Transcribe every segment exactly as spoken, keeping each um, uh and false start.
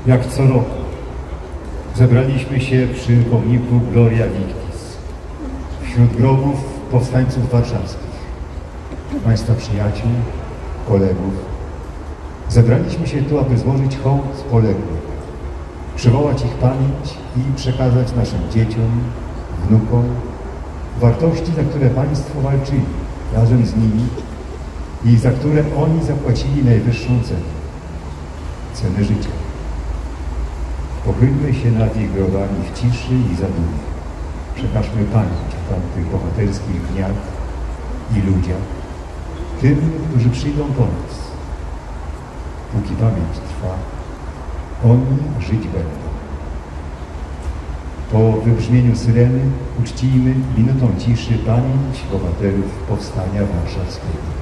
Jak co roku zebraliśmy się przy pomniku Gloria Victis, wśród grobów powstańców warszawskich, Państwa przyjaciół, kolegów. Zebraliśmy się tu, aby złożyć hołd poległym, przywołać ich pamięć i przekazać naszym dzieciom, wnukom wartości, za które Państwo walczyli razem z nimi i za które oni zapłacili najwyższą cenę, cenę życia. Pochylmy się nad ich grobami w ciszy i zadumie. Przekażmy pamięć o tamtych bohaterskich dniach i ludziach, tym, którzy przyjdą po nas. Póki pamięć trwa, oni żyć będą. Po wybrzmieniu syreny uczcijmy minutą ciszy pamięć bohaterów Powstania Warszawskiego.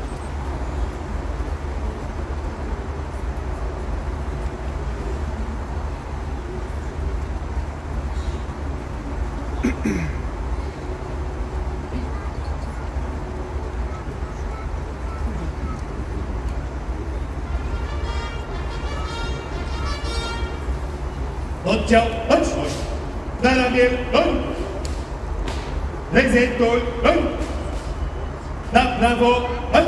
Oddział łączność! Na ramię broń! Prezentuj broń! Na prawo marsz!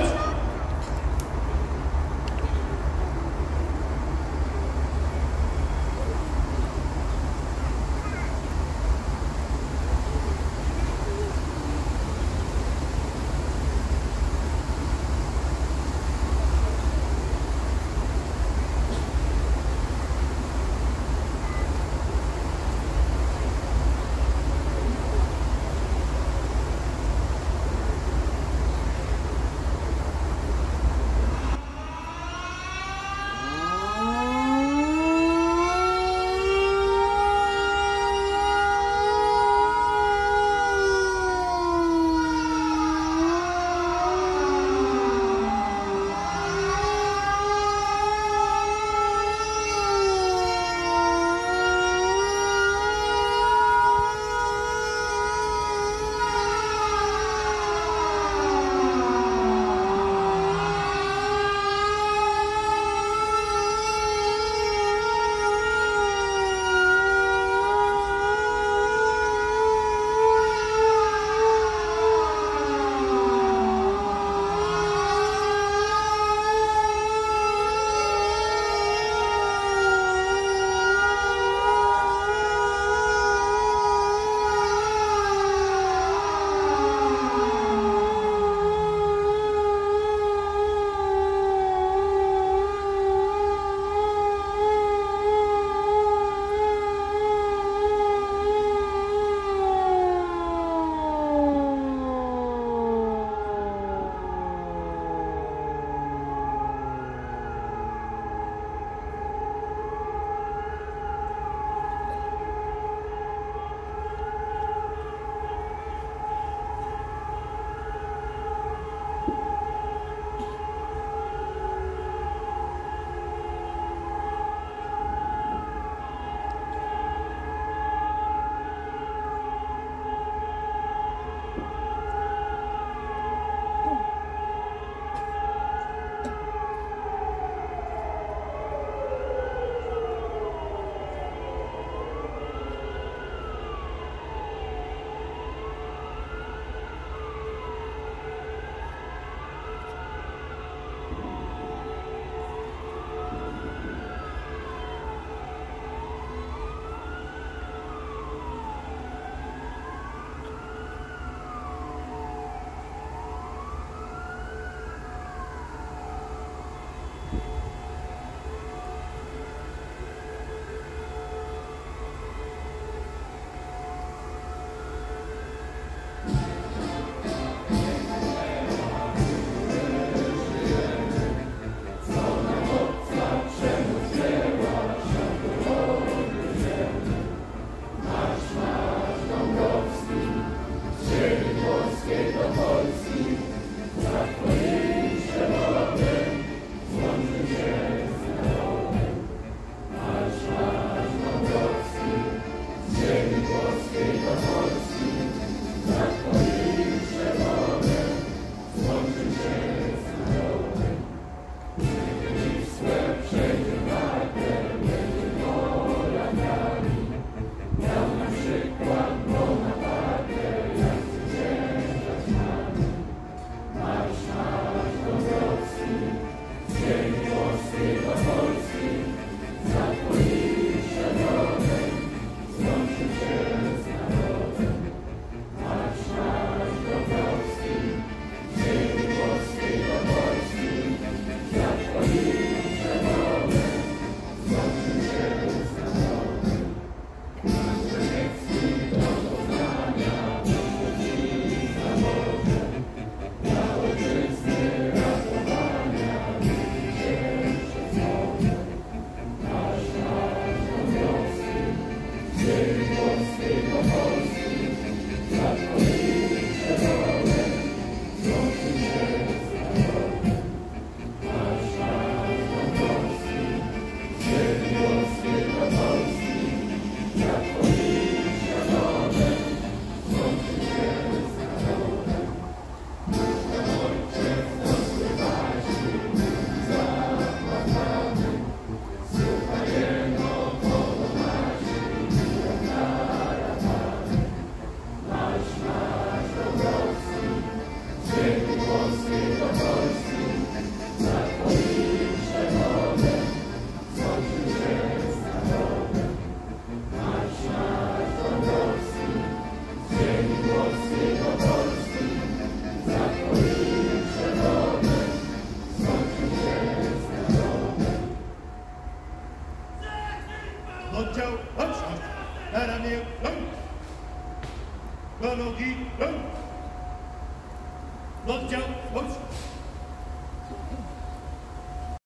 Oddział, chodź, na ramię, rąk, do nogi, rąk. Oddział, chodź.